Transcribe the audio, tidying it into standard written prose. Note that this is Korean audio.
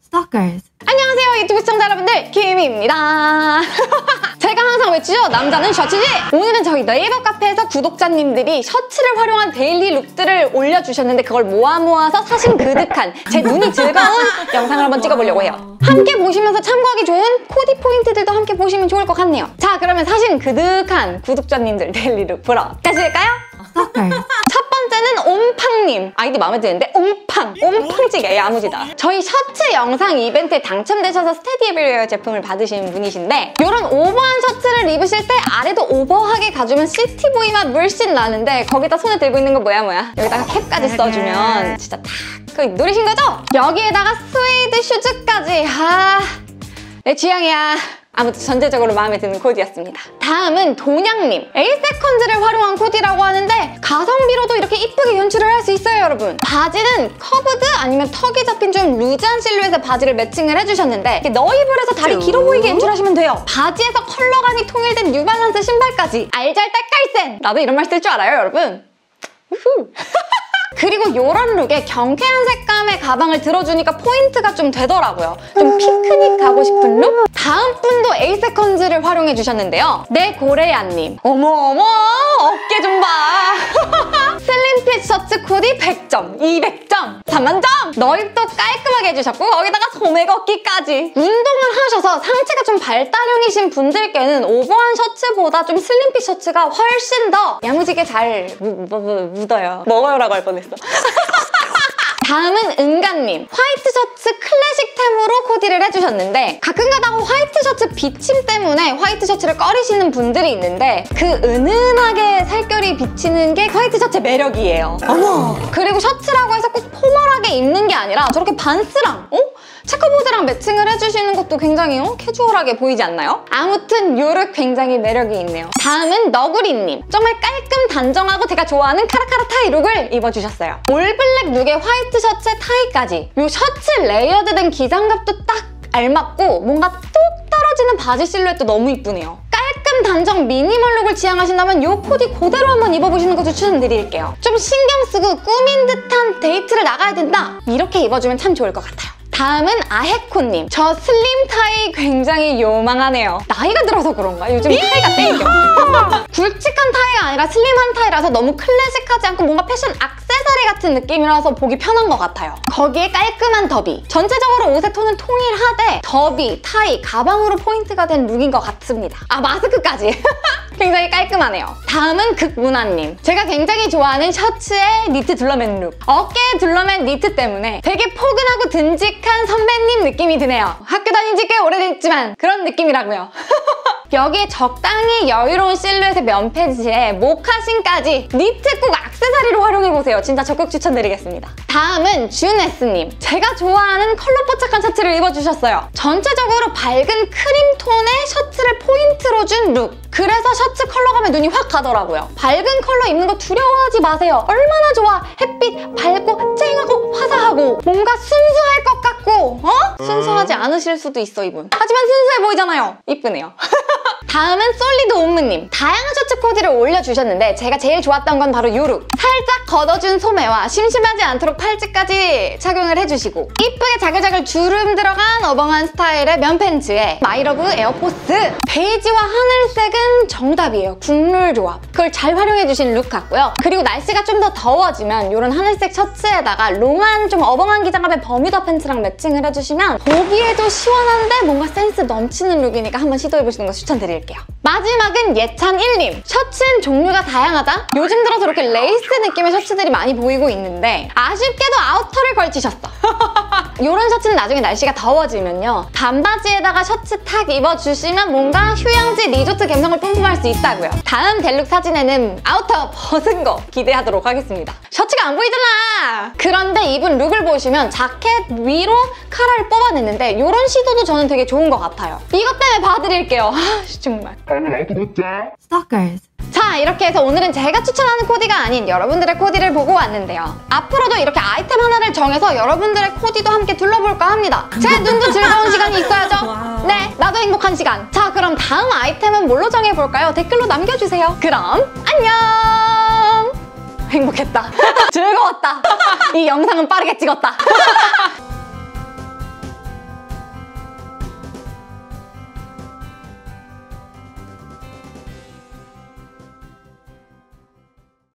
Stalkers. 안녕하세요 유튜브 시청자 여러분들, 김입니다. 제가 항상 외치죠, 남자는 셔츠지! 오늘은 저희 네이버 카페에서 구독자님들이 셔츠를 활용한 데일리 룩들을 올려주셨는데 그걸 모아서 사신 그득한 제 눈이 즐거운 영상을 한번 찍어보려고 해요. 함께 보시면서 참고하기 좋은 코디 포인트들도 함께 보시면 좋을 것 같네요. 자, 그러면 사신 그득한 구독자님들 데일리 룩 보러 가실까요? Stalkers. 첫 번째는 옴팡님. 아이디 마음에 드는데 옴팡. 옴팡찌개 야무지다. 저희 셔츠 영상 이벤트에 당첨되셔서 스테디 에브리웨어 제품을 받으신 분이신데 이런 오버한 셔츠를 입으실 때 아래도 오버하게 가주면 시티보이 맛 물씬 나는데 거기다 손에 들고 있는 거 뭐야 여기다가 캡까지 써주면 진짜 딱 그 노리신 거죠? 여기에다가 스웨이드 슈즈까지. 내 취향이야. 아무튼 전체적으로 마음에 드는 코디였습니다. 다음은 돈양님. 에이세컨즈를 활용한 코디라고 하는데 가성비로도 이렇게 이쁘게 연출을 할 수 있어요, 여러분. 바지는 커브드 아니면 턱이 잡힌 좀 루즈한 실루엣의 바지를 매칭을 해주셨는데 이렇게 너입을 해서 다리 길어 보이게 연출하시면 돼요. 바지에서 컬러감이 통일된 뉴발란스 신발까지 알잘딱깔센! 나도 이런 말 쓸 줄 알아요, 여러분. 우후. 그리고 이런 룩에 경쾌한 색감의 가방을 들어주니까 포인트가 좀 되더라고요. 좀 피크닉 가고 싶은 룩? 다음 분도 에이세컨즈를 활용해 주셨는데요. 네, 고래야님. 어머어머, 어깨 좀 봐. 슬림핏 셔츠 코디 100점, 200점, 3만점! 너입도 깔끔하게 해주셨고 거기다가 소매 걷기까지. 운동을 하셔서 상체가 좀 발달형이신 분들께는 오버한 셔츠보다 좀 슬림핏 셔츠가 훨씬 더 야무지게 잘 묻어요. 먹어요라고 할 뻔했어. 다음은 은가님. 화이트 셔츠 클래식템으로 코디를 해주셨는데 가끔가다 화이트 셔츠 비침 때문에 화이트 셔츠를 꺼리시는 분들이 있는데 그 은은하게 살결이 비치는 게 화이트 셔츠의 매력이에요. 어머! 그리고 셔츠라고 해서 꼭 포멀하게 입는 게 아니라 저렇게 반스랑 체커보드랑 매칭을 해주시는 것도 굉장히 캐주얼하게 보이지 않나요? 아무튼 요 룩 굉장히 매력이 있네요. 다음은 너구리님. 정말 깔끔 단정하고 제가 좋아하는 카라카라 타이 룩을 입어주셨어요. 올블랙 룩에 화이트 셔츠에 타이까지. 요 셔츠 레이어드된 기장감도 딱 알맞고 뭔가 뚝 떨어지는 바지 실루엣도 너무 이쁘네요. 깔끔 단정 미니멀 룩을 지향하신다면 요 코디 그대로 한번 입어보시는 것도 추천드릴게요. 좀 신경 쓰고 꾸민 듯한 데이트를 나가야 된다. 이렇게 입어주면 참 좋을 것 같아요. 다음은 아헤코님. 저 슬림 타이 굉장히 요망하네요. 나이가 들어서 그런가? 요즘 타이가 땡겨. 굵직한 타이가 아니라 슬림한 타이라서 너무 클래식하지 않고 뭔가 패션 액세서리 같은 느낌이라서 보기 편한 것 같아요. 거기에 깔끔한 더비. 전체적으로 옷의 톤은 통일하되 더비, 타이, 가방으로 포인트가 된 룩인 것 같습니다. 마스크까지. 굉장히 깔끔하네요. 다음은 극문화님. 제가 굉장히 좋아하는 셔츠에 니트 둘러맨 룩. 어깨에 둘러맨 니트 때문에 되게 포근하고 든직한 선배님 느낌이 드네요. 학교 다닌 지 꽤 오래됐지만 그런 느낌이라고요. 여기에 적당히 여유로운 실루엣의 면팬츠에 모카신까지 니트 꼭 액세서리로 활용해보세요. 진짜 적극 추천드리겠습니다. 다음은 준에스님. 제가 좋아하는 컬러 포착한 셔츠를 입어주셨어요. 전체적으로 밝은 크림 톤의 셔츠를 포인트로 준 룩. 그래서 셔츠 컬러감에 눈이 확 가더라고요. 밝은 컬러 입는 거 두려워하지 마세요. 얼마나 좋아. 햇빛 밝고 쨍하고 화사하고 뭔가 순수할 것 같고 순수하지 않으실 수도 있어 이분. 하지만 순수해 보이잖아요. 이쁘네요. 다음은 솔리드 옴무님. 다양한 셔츠 코디를 올려주셨는데 제가 제일 좋았던 건 바로 요 룩. 살짝 걷어준 소매와 심심하지 않도록 팔찌까지 착용을 해주시고 이쁘게 자글자글 주름 들어간 어벙한 스타일의 면팬츠에 마이러브 에어포스. 베이지와 하늘색은 정답이에요. 국룰 조합. 그걸 잘 활용해주신 룩 같고요. 그리고 날씨가 좀 더 더워지면 이런 하늘색 셔츠에다가 롱한 좀 어벙한 기장감의 버뮤다 팬츠랑 매칭을 해주시면 보기에도 시원한데 뭔가 센스 넘치는 룩이니까 한번 시도해보시는 거 추천드릴게요. 마지막은 예찬1님. 셔츠는 종류가 다양하다? 요즘 들어서 이렇게 레이스 느낌의 셔츠들이 많이 보이고 있는데 아쉽게도 아우터를 걸치셨어. 이런 셔츠는 나중에 날씨가 더워지면요. 반바지에다가 셔츠 탁 입어주시면 뭔가 휴양지 리조트 감성을 뿜뿜할 수 있다고요. 다음 델룩 사진에는 아우터 벗은 거 기대하도록 하겠습니다. 셔츠가 안 보이잖아! 그런데 입은 룩을 보시면 자켓 위로 카라를 뽑아냈는데 이런 시도도 저는 되게 좋은 것 같아요. 이것 때문에 봐드릴게요. 정말. Stalkers. 자, 이렇게 해서 오늘은 제가 추천하는 코디가 아닌 여러분들의 코디를 보고 왔는데요. 앞으로도 이렇게 아이템 하나를 정해서 여러분들의 코디도 함께 둘러볼까 합니다. 제 눈도 즐거운 시간이 있어야죠. 네, 나도 행복한 시간. 자, 그럼 다음 아이템은 뭘로 정해볼까요? 댓글로 남겨주세요. 그럼 안녕! 행복했다. 즐거웠다. 이 영상은 빠르게 찍었다.